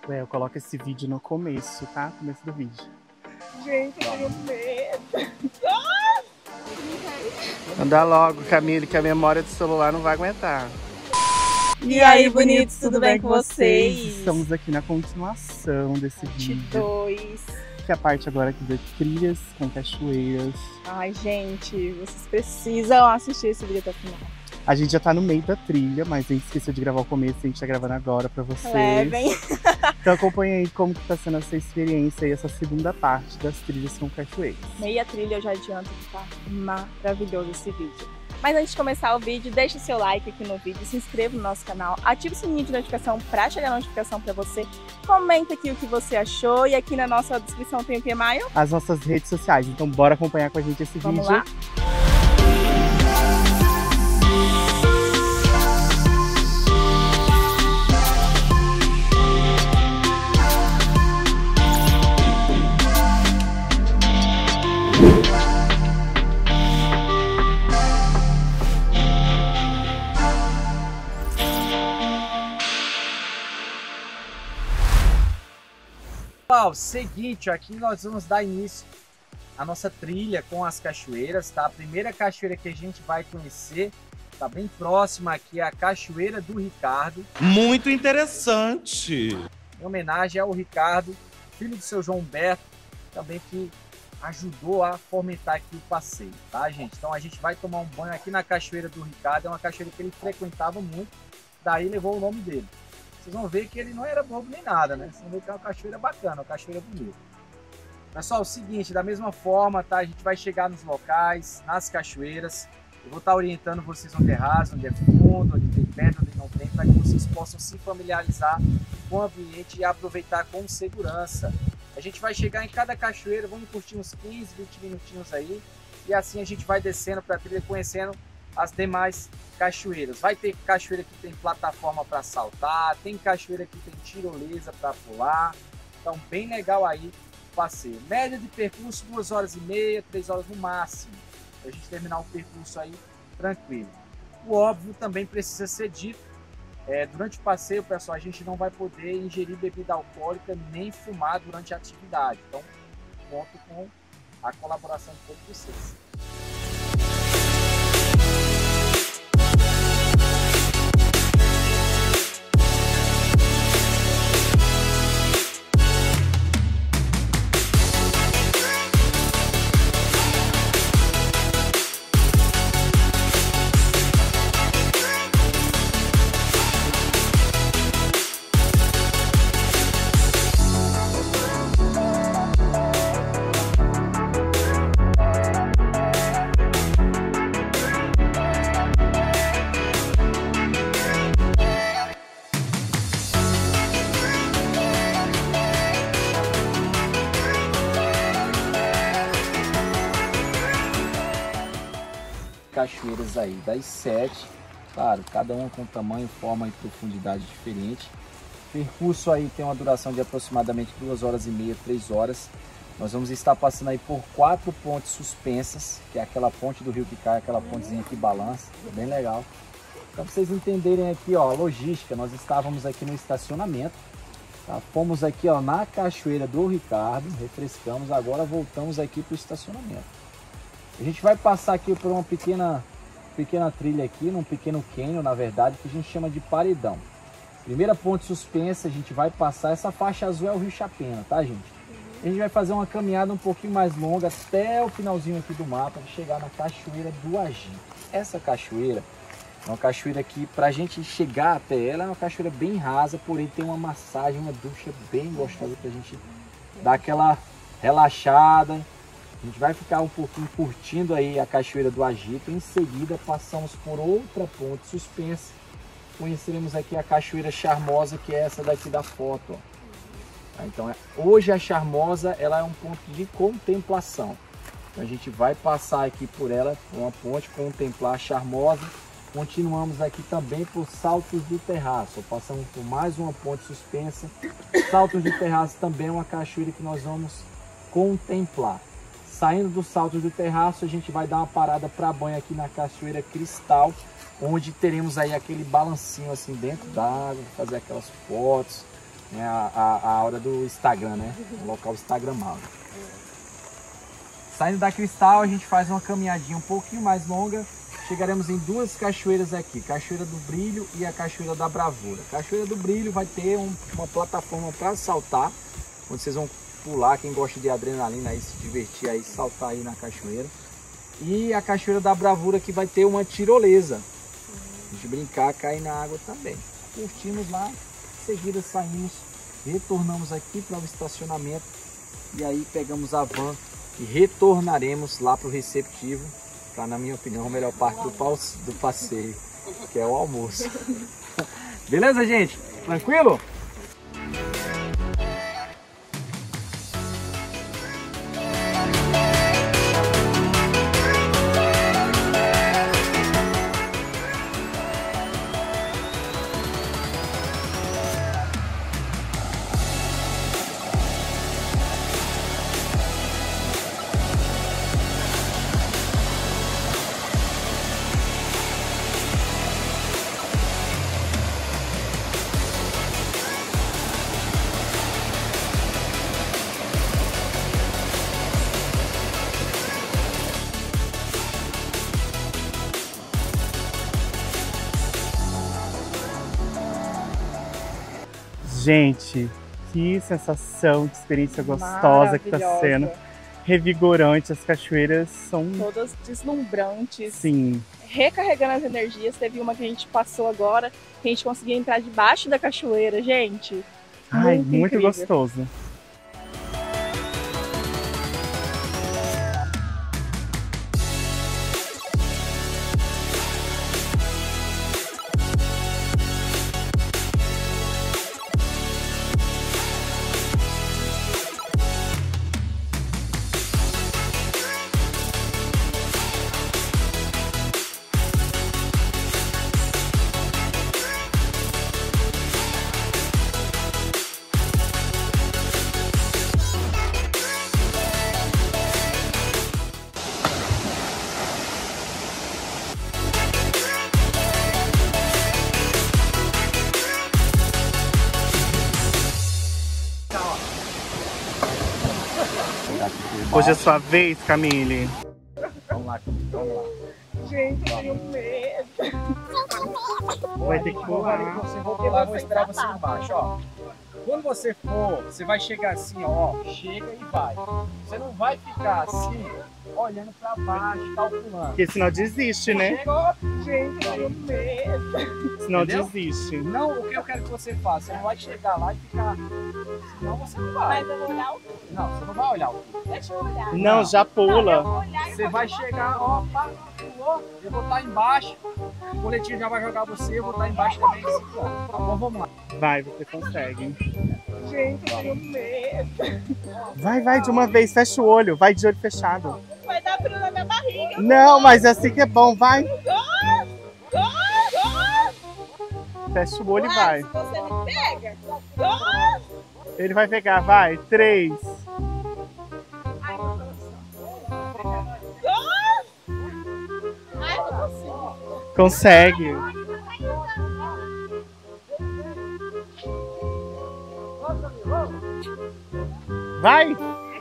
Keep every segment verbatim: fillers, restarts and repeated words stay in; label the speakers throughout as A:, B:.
A: É, eu coloco esse vídeo no começo, tá? Começo do vídeo.
B: Gente, eu tenho medo.
A: Anda logo, Camille, que a memória do celular não vai aguentar.
B: E aí, bonitos, tudo bem com vocês?
A: Estamos aqui na continuação desse
B: Parte
A: vídeo.
B: dois.
A: Que é a parte agora aqui de trilhas com cachoeiras.
B: Ai, gente, vocês precisam assistir esse vídeo até o final.
A: A gente já tá no meio da trilha, mas a gente esqueceu de gravar o começo, a gente tá gravando agora pra vocês.
B: Levem.
A: Então acompanha aí como que tá sendo essa experiência e essa segunda parte das trilhas com cachoeiras.
B: Meia trilha eu já adianto que tá maravilhoso esse vídeo. Mas antes de começar o vídeo, deixe seu like aqui no vídeo, se inscreva no nosso canal, ative o sininho de notificação para chegar a notificação para você, comenta aqui o que você achou e aqui na nossa descrição tem o que, Maio?
A: As nossas redes sociais, então bora acompanhar com a gente esse
B: Vamos
A: vídeo.
B: lá?
C: Pessoal, seguinte, aqui nós vamos dar início à nossa trilha com as cachoeiras, tá? A primeira cachoeira que a gente vai conhecer tá bem próxima aqui, a Cachoeira do Ricardo.
D: Muito interessante!
C: Em homenagem ao Ricardo, filho do seu João Humberto, também que ajudou a fomentar aqui o passeio, tá, gente? Então a gente vai tomar um banho aqui na Cachoeira do Ricardo, é uma cachoeira que ele frequentava muito, daí levou o nome dele. Vocês vão ver que ele não era bobo nem nada, né? Vocês vão ver que é uma cachoeira bacana, uma cachoeira bonita. Pessoal, é o seguinte, da mesma forma, tá? A gente vai chegar nos locais, nas cachoeiras. Eu vou estar orientando vocês onde é raso, onde é fundo, onde tem pedra, onde não tem, para que vocês possam se familiarizar com o ambiente e aproveitar com segurança. A gente vai chegar em cada cachoeira, vamos curtir uns quinze, vinte minutinhos aí. E assim a gente vai descendo para a trilha, conhecendo as demais cachoeiras. Vai ter cachoeira que tem plataforma para saltar, tem cachoeira que tem tirolesa para pular. Então bem legal aí o passeio. Média de percurso duas horas e meia, três horas no máximo. Pra gente terminar o percurso aí tranquilo. O óbvio também precisa ser dito. É, durante o passeio, pessoal, a gente não vai poder ingerir bebida alcoólica nem fumar durante a atividade. Então conto com a colaboração de todos vocês. Cachoeiras aí das sete, claro, cada uma com tamanho, forma e profundidade diferente. O percurso aí tem uma duração de aproximadamente duas horas e meia, três horas. Nós vamos estar passando aí por quatro pontes suspensas, que é aquela ponte do rio que cai, aquela pontezinha que balança, bem legal. Para vocês entenderem aqui, ó, a logística, nós estávamos aqui no estacionamento, tá? Fomos aqui, ó, na Cachoeira do Ricardo, refrescamos, agora voltamos aqui para o estacionamento. A gente vai passar aqui por uma pequena, pequena trilha aqui, num pequeno cânion, na verdade, que a gente chama de paredão. Primeira ponte suspensa, a gente vai passar, essa faixa azul é o Rio Chapena, tá, gente? A gente vai fazer uma caminhada um pouquinho mais longa até o finalzinho aqui do mapa, para chegar na Cachoeira do Agito. Essa cachoeira é uma cachoeira que, pra gente chegar até ela, é uma cachoeira bem rasa, porém tem uma massagem, uma ducha bem gostosa pra gente dar aquela relaxada. A gente vai ficar um pouquinho curtindo aí a Cachoeira do Agito. Em seguida passamos por outra ponte suspensa. Conheceremos aqui a Cachoeira Charmosa, que é essa daqui da foto, ó. Então hoje a Charmosa ela é um ponto de contemplação. Então a gente vai passar aqui por ela, por uma ponte, contemplar a Charmosa. Continuamos aqui também por Saltos do Terraço. Passamos por mais uma ponte suspensa. Saltos do Terraço também é uma cachoeira que nós vamos contemplar. Saindo dos Saltos do Terraço, a gente vai dar uma parada para banho aqui na Cachoeira Cristal, onde teremos aí aquele balancinho assim dentro d'água, fazer aquelas fotos, É a, a, a hora do Instagram, né? O local instagramável. Saindo da Cristal, a gente faz uma caminhadinha um pouquinho mais longa. Chegaremos em duas cachoeiras aqui, Cachoeira do Brilho e a Cachoeira da Bravura. Cachoeira do Brilho vai ter um, uma plataforma para saltar, onde vocês vão pular, quem gosta de adrenalina aí, se divertir aí, saltar aí na cachoeira. E a Cachoeira da Bravura que vai ter uma tirolesa, a gente brincar, cair na água também. Curtimos lá, em seguida saímos, retornamos aqui para o estacionamento e aí pegamos a van e retornaremos lá para o receptivo, para, na minha opinião, a melhor parte do, do passeio, que é o almoço. Beleza, gente? Tranquilo?
A: Gente, que sensação, que experiência gostosa que tá sendo. Revigorante, as cachoeiras são...
B: todas deslumbrantes.
A: Sim.
B: Recarregando as energias. Teve uma que a gente passou agora, que a gente conseguia entrar debaixo da cachoeira, gente.
A: Ai,
B: muito,
A: muito
B: incrível.
A: gostoso. Hoje é sua vez, Camille.
C: Vamos lá, Camille, vamos lá.
B: Gente, eu tenho medo.
A: Vai ter que pular.
C: Você vai pular, vou esperar você embaixo, ó. Quando você for, você vai chegar assim, ó, chega e vai. Você não vai ficar assim, olhando pra baixo, calculando.
A: Porque senão desiste, né?
C: Chega, ó,
B: Gente, eu tenho medo.
A: Senão
C: Entendeu?
A: desiste.
C: não, o que eu quero que você faça? Você não vai chegar lá e ficar, senão você não vai.
B: Mas eu vou olhar o...
C: Não, você não vai olhar o que.
B: Deixa eu olhar.
A: Não, já
B: Não, eu
A: pula.
B: vou olhar e
C: Você
B: vou
C: vai
B: te
C: chegar, ó, pá, pulou, eu vou estar embaixo, o coletinho já vai jogar você, eu vou estar embaixo também, assim, ó. Tá bom, vamos lá.
A: Vai, você consegue.
B: mostrar. Gente, eu tenho medo.
A: Vai, vai, de uma vez, fecha o olho, vai de olho fechado.
B: Vai dar frio na minha barriga.
A: Não, mas é assim que é bom, vai. Fecha o olho e vai.
B: Se você me pega.
A: Ele vai pegar, vai. Três.
B: Ai, meu coração. Ai, não consigo.
A: Consegue. Vai.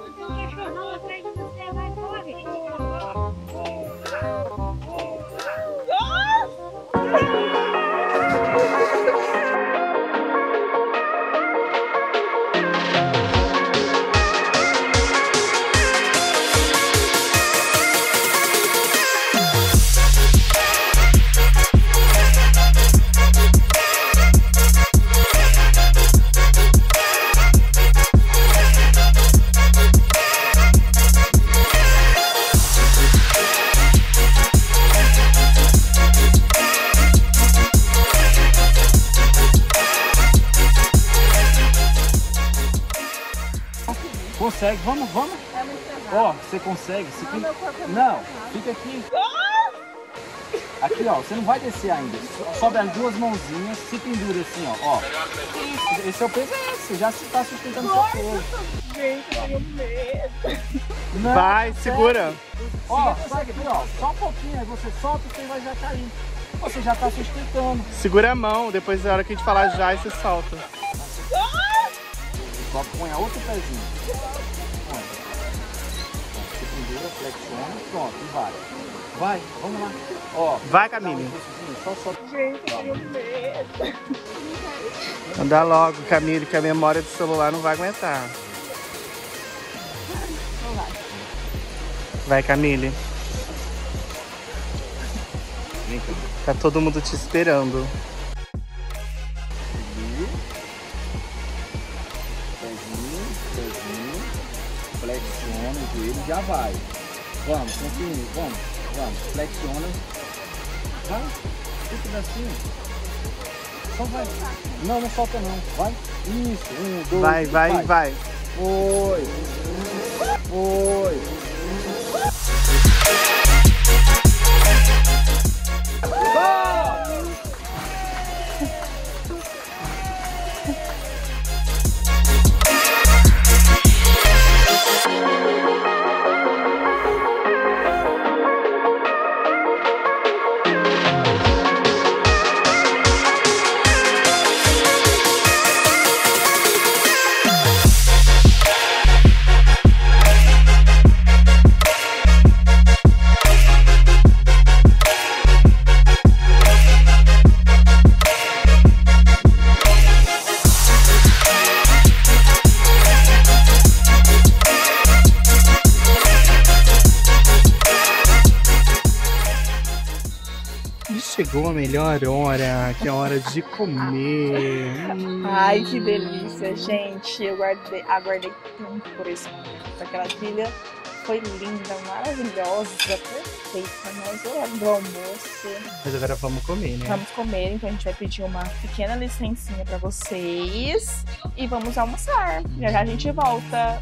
A: Consegue, vamos, vamos.
B: É muito pesado.
C: Ó, você consegue. Você
B: Não,
C: fica...
B: meu corpo é muito
C: Não,
B: pesado.
C: fica aqui. Aqui, ó, você não vai descer ainda. So- Sobe as duas mãozinhas, se pendura assim, ó. ó. Isso, esse é o peso, é esse. Já se tá sustentando o seu peso.
B: Gente, eu tenho medo.
C: Não,
A: Vai,
C: consegue.
A: segura.
C: Ó, segue aqui, ó. Só um pouquinho, aí você solta e você vai já cair. Você já tá sustentando.
A: Segura a mão, depois da hora que a gente falar já, você solta.
B: Ah!
C: Ó, põe a outro pezinho. Põe. Você pendura, flexiona, pronto, e vai. Vai, vamos lá. Ó,
A: vai, Camille.
C: Só, só.
B: Gente, eu tenho medo.
A: Anda logo, Camille, que a memória do celular não vai aguentar.
B: Não vai.
A: Vai, Camille.
C: Vem cá.
A: Tá todo mundo te esperando.
C: Pezinho, pezinho. Flexiona o joelho, já vai. Vamos, continue, vamos, vamos. Flexiona. Vai, fica assim. Só vai. Não, não solta não. Vai. Isso, um, dois,
A: Vai, vai, vai. vai.
C: Foi. Foi.
A: Chegou a melhor hora, que é a hora de comer. Hum.
B: Ai, que delícia, gente. Eu guardei, aguardei tanto por esse momento. Aquela trilha foi linda, maravilhosa, perfeita. Nós horário do almoço.
A: Mas agora vamos comer, né?
B: Vamos comer, então a gente vai pedir uma pequena licencinha pra vocês. E vamos almoçar. Já já a gente volta.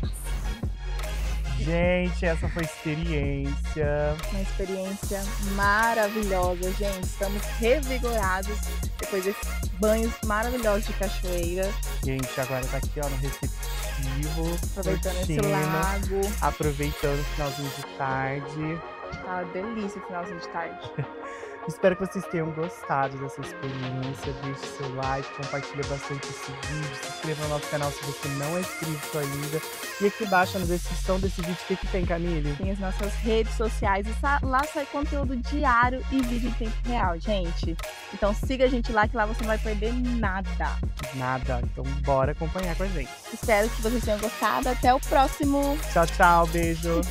A: Gente, essa foi a experiência.
B: Uma experiência maravilhosa, gente. Estamos revigorados depois desses banhos maravilhosos de cachoeira.
A: Gente, agora tá aqui, ó, no receptivo.
B: Aproveitando
A: curtindo,
B: esse lago.
A: Aproveitando o finalzinho de tarde.
B: Tá uma delícia o finalzinho de tarde.
A: Espero que vocês tenham gostado dessa experiência. Deixe seu like, compartilha bastante esse vídeo, se inscreva no nosso canal se você não é inscrito ainda. E aqui embaixo na descrição desse vídeo, o que, que tem, Camille?
B: Tem as nossas redes sociais e lá sai conteúdo diário e vídeo em tempo real, gente. Então siga a gente lá, que lá você não vai perder nada.
A: Nada, então bora acompanhar com a gente.
B: Espero que vocês tenham gostado. Até o próximo.
A: Tchau, tchau, beijo.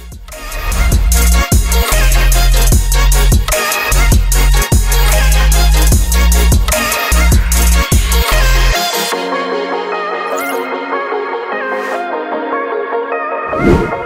A: You